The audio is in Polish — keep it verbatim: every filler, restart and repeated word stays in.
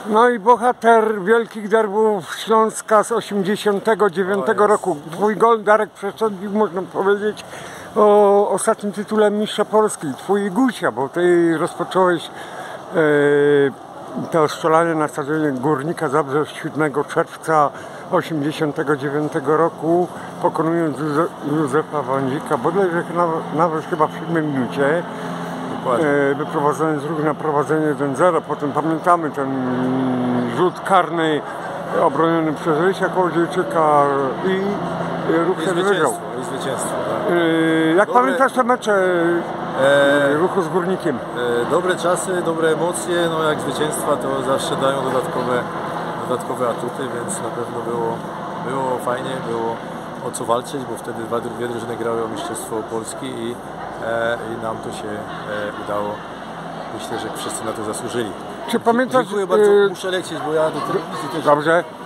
No i bohater wielkich derbów Śląska z osiemdziesiątego dziewiątego roku. Twój gol, Darek, przesądził, można powiedzieć, o ostatnim tytule mistrza Polski. Twój Gusia, bo ty rozpocząłeś e, to strzelanie na stadionie Górnika Zabrze siódmego czerwca osiemdziesiątego dziewiątego roku, pokonując Józefa Wądzika, bodajże nawet, nawet chyba w siódmej minucie. E, wyprowadzając ruch na prowadzenie jeden zero. Potem pamiętamy ten rzut karny obroniony przez Rysia Kołodziejczyka i ruch wtedy wygrał. I zwycięstwo. Tak. E, jak dobre, pamiętasz te mecze e, ruchu z Górnikiem? E, dobre czasy, dobre emocje, no jak zwycięstwa to zawsze dają dodatkowe, dodatkowe atuty, więc na pewno było, było fajnie, było o co walczyć, bo wtedy dwa, dwie drużyny grały o Mistrzostwo Polski i, e, i nam to się e, udało. Myślę, że wszyscy na to zasłużyli. Czy pamiętasz? Dziękuję bardzo, muszę lecieć, bo ja do telewizji też... Dobrze.